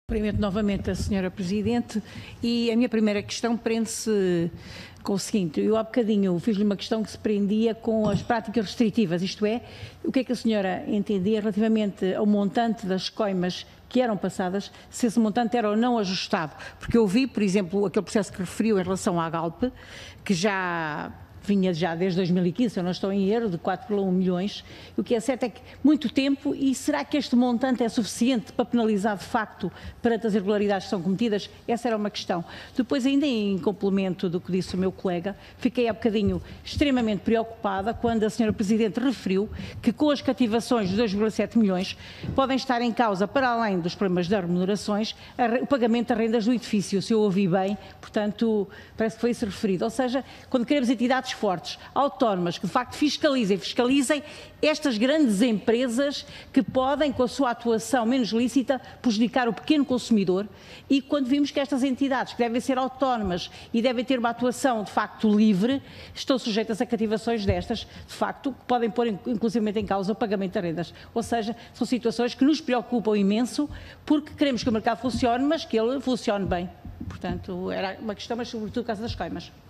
Cumprimento novamente a Senhora Presidente e a minha primeira questão prende-se com o seguinte: eu há bocadinho fiz-lhe uma questão que se prendia com as práticas restritivas, isto é, o que é que a senhora entendia relativamente ao montante das coimas que eram passadas, se esse montante era ou não ajustado, porque eu vi, por exemplo, aquele processo que referiu em relação à Galp, que já vinha desde 2015, se eu não estou em erro, de 4,1 milhões, o que é certo é que muito tempo, e será que este montante é suficiente para penalizar de facto perante as irregularidades que são cometidas? Essa era uma questão. Depois, ainda em complemento do que disse o meu colega, fiquei há bocadinho extremamente preocupada quando a senhora Presidente referiu que com as cativações de 2,7 milhões podem estar em causa, para além dos problemas das remunerações, o pagamento das rendas do edifício, se eu ouvi bem, portanto, parece que foi isso referido. Ou seja, quando queremos entidades fortes, autónomas, que de facto fiscalizem estas grandes empresas que podem, com a sua atuação menos lícita, prejudicar o pequeno consumidor, e quando vimos que estas entidades, que devem ser autónomas e devem ter uma atuação de facto livre, estão sujeitas a cativações destas, de facto, que podem pôr inclusivamente em causa o pagamento de rendas. Ou seja, são situações que nos preocupam imenso, porque queremos que o mercado funcione, mas que ele funcione bem. Portanto, era uma questão, mas sobretudo por causa das coimas.